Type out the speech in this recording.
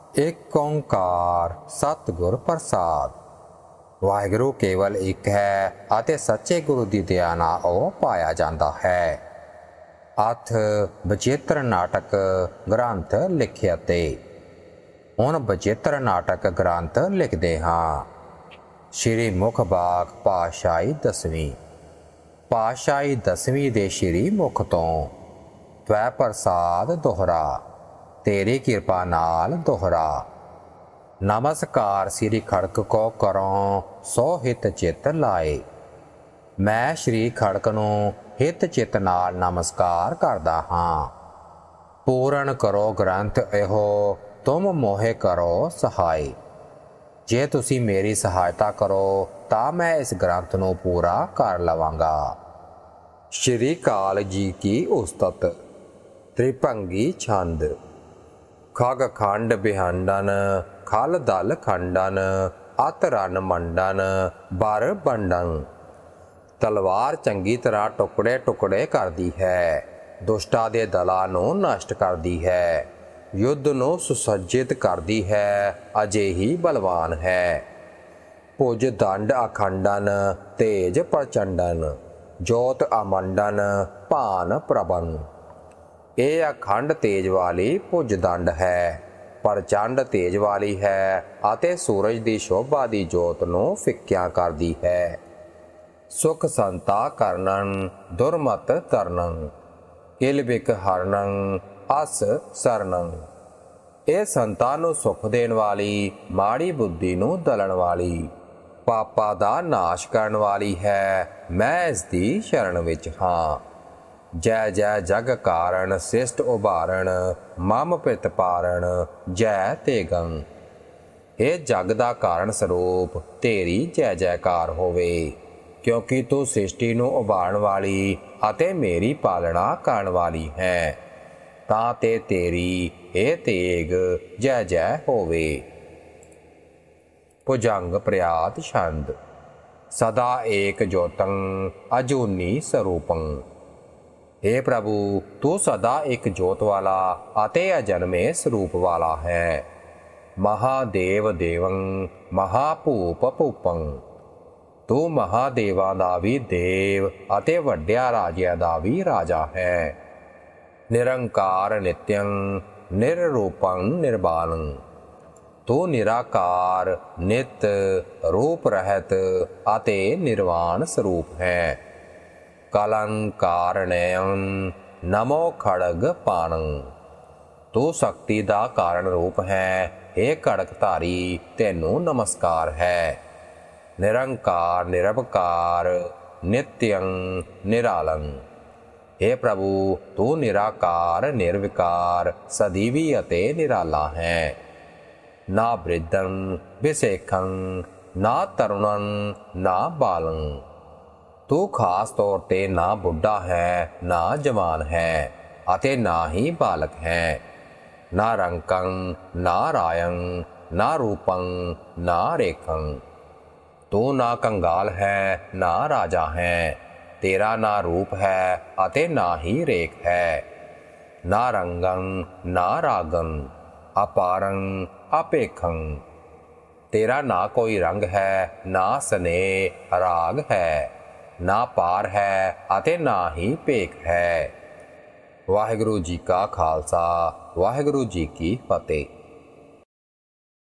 ਇੱਕ ਓਂਕਾਰ ਸਤਿਗੁਰ ਪ੍ਰਸਾਦ। ਵਾਹਿਗੁਰੂ ਕੇਵਲ ਇੱਕ ਹੈ ਅਤੇ ਸੱਚੇ ਗੁਰੂ ਦੀ ਦਇਆ ਨਾਲ ਉਹ ਪਾਇਆ ਜਾਂਦਾ ਹੈ। ਅਥ ਬਚਿੱਤਰ ਨਾਟਕ ਗ੍ਰੰਥ ਲਿਖਿਆ ਤੇ ਹੁਣ ਬਚਿੱਤਰ ਨਾਟਕ ਗ੍ਰੰਥ ਲਿਖਦੇ ਹਾਂ। ਸ਼੍ਰੀ ਮੁਖ ਬਾਗ ਪਾਤਸ਼ਾਹੀ ਦਸਵੀਂ। ਪਾਤਸ਼ਾਹੀ ਦਸਵੀਂ ਦੇ ਸ਼੍ਰੀ ਮੁਖ ਤੋਂ ਤਵੈ ਪ੍ਰਸਾਦ ਦੋਹਰਾ, ਤੇਰੀ ਕਿਰਪਾ ਨਾਲ ਦੋਹਰਾ। ਨਮਸਕਾਰ ਸ੍ਰੀ ਖੜਕ ਕੋ ਕਰੋ ਸੋ ਹਿਤ ਚਿੱਤ ਲਾਏ। ਮੈਂ ਸ਼੍ਰੀ ਖੜਕ ਨੂੰ ਹਿਤ ਚਿੱਤ ਨਾਲ ਨਮਸਕਾਰ ਕਰਦਾ ਹਾਂ। ਪੂਰਨ ਕਰੋ ਗ੍ਰੰਥ ਇਹੋ ਤੁਮ ਮੋਹੇ ਕਰੋ ਸਹਾਈ। ਜੇ ਤੁਸੀਂ ਮੇਰੀ ਸਹਾਇਤਾ ਕਰੋ ਤਾਂ ਮੈਂ ਇਸ ਗ੍ਰੰਥ ਨੂੰ ਪੂਰਾ ਕਰ ਲਵਾਂਗਾ। ਸ਼੍ਰੀ ਕਾਲ ਜੀ ਕੀ ਉਸਤਤ। ਤ੍ਰਿਭੰਗੀ ਛੰਦ। ਖਗ ਖੰਡ ਬਿਹੰਡਨ ਖਲ ਦਲ ਖੰਡਨ ਅਤ ਰਨ ਮੰਡਨ ਬਰ ਬੰਡਨ। ਤਲਵਾਰ ਚੰਗੀ ਤਰ੍ਹਾਂ ਟੁਕੜੇ ਟੁਕੜੇ ਕਰਦੀ ਹੈ, ਦੁਸ਼ਟਾਂ ਦੇ ਦਲਾਂ ਨੂੰ ਨਸ਼ਟ ਕਰਦੀ ਹੈ, ਯੁੱਧ ਨੂੰ ਸੁਸੱਜਿਤ ਕਰਦੀ ਹੈ, ਅਜਿਹੀ ਬਲਵਾਨ ਹੈ। ਭੁਜ ਦੰਡ ਅਖੰਡਨ ਤੇਜ ਪ੍ਰਚੰਡਨ ਜੋਤ ਅਮੰਡਨ ਭਾਨ ਪ੍ਰਬਨ। ਇਹ ਅਖੰਡ ਤੇਜ ਵਾਲੀ ਭੁਜ ਦੰਡ ਹੈ, ਪ੍ਰਚੰਡ ਤੇਜ ਵਾਲੀ ਹੈ ਅਤੇ ਸੂਰਜ ਦੀ ਸ਼ੋਭਾ ਦੀ ਜੋਤ ਨੂੰ ਫਿੱਕਿਆ ਕਰਦੀ ਹੈ। ਸੁਖ ਸੰਤਾ ਕਰਨਨ ਦੁਰਮਤ ਤਰਨਨ ਕਿਲ ਬਿਕ ਹਰਨੰ ਅਸ ਸਰਨੰ। ਇਹ ਸੰਤਾਂ ਨੂੰ ਸੁਖ ਦੇਣ ਵਾਲੀ, ਮਾੜੀ ਬੁੱਧੀ ਨੂੰ ਦਲਣ ਵਾਲੀ, ਪਾਪਾਂ ਦਾ ਨਾਸ਼ ਕਰਨ ਵਾਲੀ ਹੈ। ਮੈਂ ਇਸ ਦੀ ਸ਼ਰਨ ਵਿੱਚ ਹਾਂ। ਜੈ ਜੈ ਜਗ ਕਾਰਨ ਸਿਸ਼ਟ ਉਭਾਰਨ ਮਮ ਪਿਤ ਪਾਰਨ ਜੈ ਤੇਗੰ। ਇਹ ਜਗ ਦਾ ਕਾਰਨ ਸਰੂਪ ਤੇਰੀ ਜੈ ਜੈਕਾਰ ਹੋਵੇ, ਕਿਉਂਕਿ ਤੂੰ ਸ੍ਰਿਸ਼ਟੀ ਨੂੰ ਉਭਾਰਨ ਵਾਲੀ ਅਤੇ ਮੇਰੀ ਪਾਲਣਾ ਕਰਨ ਵਾਲੀ ਹੈ। ਤਾਂ ਤੇ ਤੇਰੀ ਇਹ ਤੇਗ ਜੈ ਜੈ ਹੋਵੇ। ਭੁਜੰਗ ਪ੍ਰਿਆਤ ਛੰਦ। ਸਦਾ ਏਕ ਜੋਤੰ ਅਜੂਨੀ ਸਰੂਪੰ। हे ਪ੍ਰਭੂ, ਤੂੰ ਸਦਾ ਇੱਕ ਜੋਤ ਵਾਲਾ ਅਤੇ ਅਜਨਮੇ ਸਰੂਪ ਵਾਲਾ ਹੈ। ਮਹਾਦੇਵ ਦੇਵੰ ਮਹਾਭੂਪ ਭੂਪੰ। ਤੂੰ ਮਹਾਦੇਵਾਂ ਦਾ ਵੀ ਦੇਵ ਅਤੇ ਵੱਡਿਆਂ ਰਾਜਿਆਂ ਦਾ ਵੀ ਰਾਜਾ ਹੈ। ਨਿਰੰਕਾਰ ਨਿਤਯੰ ਨਿਰਰੂਪੰ ਨਿਰਬਾਲੰ। ਤੂੰ ਨਿਰਾਕਾਰ ਨਿਤ ਰੂਪ ਰਹਿਤ ਅਤੇ ਨਿਰਵਾਣ ਸਰੂਪ ਹੈ। ਕਲੰਕਾਰਣਯੰ ਨਮੋ ਖੜਗ ਪਾਣੰ। ਤੂੰ ਸ਼ਕਤੀ ਦਾ ਕਾਰਨ ਰੂਪ ਹੈ। ਇਹ ਖੜਗਧਾਰੀ ਤੈਨੂੰ ਨਮਸਕਾਰ ਹੈ। ਨਿਰੰਕਾਰ ਨਿਰਭਕਾਰ ਨਿਤਯੰ ਨਿਰਾਲੰ। हे ਪ੍ਰਭੂ, ਤੂੰ ਨਿਰਾਕਾਰ ਨਿਰਵਿਕਾਰ ਸਦੀਵੀ ਅਤੇ ਨਿਰਾਲਾ ਹੈ। ਨਾ ਬ੍ਰਿਧੰ ਵਿਸੇਖੰ ਨਾ ਤਰੁਣੰ ਨਾ ਬਾਲੰ। ਤੂੰ ਖਾਸ ਤੌਰ ਤੇ ਨਾ ਬੁੱਢਾ ਹੈ, ਨਾ ਜਵਾਨ ਹੈ ਅਤੇ ਨਾ ਹੀ ਬਾਲਕ ਹੈ। ਨਾ ਰੰਕੰ ਨਾ ਰਾਯੰ ਨਾ ਰੂਪੰ ਨਾ ਰੇਖੰ। ਤੂੰ ਨਾ ਕੰਗਾਲ ਹੈ ਨਾ ਰਾਜਾ ਹੈ। ਤੇਰਾ ਨਾ ਰੂਪ ਹੈ ਅਤੇ ਨਾ ਹੀ ਰੇਖ ਹੈ। ਨਾ ਰੰਗੰ ਨਾ ਰਾਗੰ ਅਪਾਰੰ ਅਪੇਖੰ। ਤੇਰਾ ਨਾ ਕੋਈ ਰੰਗ ਹੈ, ਨਾ ਸਨੇਹ ਰਾਗ ਹੈ, ਨਾ ਪਾਰ ਹੈ ਅਤੇ ਨਾ ਹੀ ਭੇਖ ਹੈ। ਵਾਹਿਗੁਰੂ ਜੀ ਕਾ ਖਾਲਸਾ, ਵਾਹਿਗੁਰੂ ਜੀ ਕੀ ਫਤਿਹ।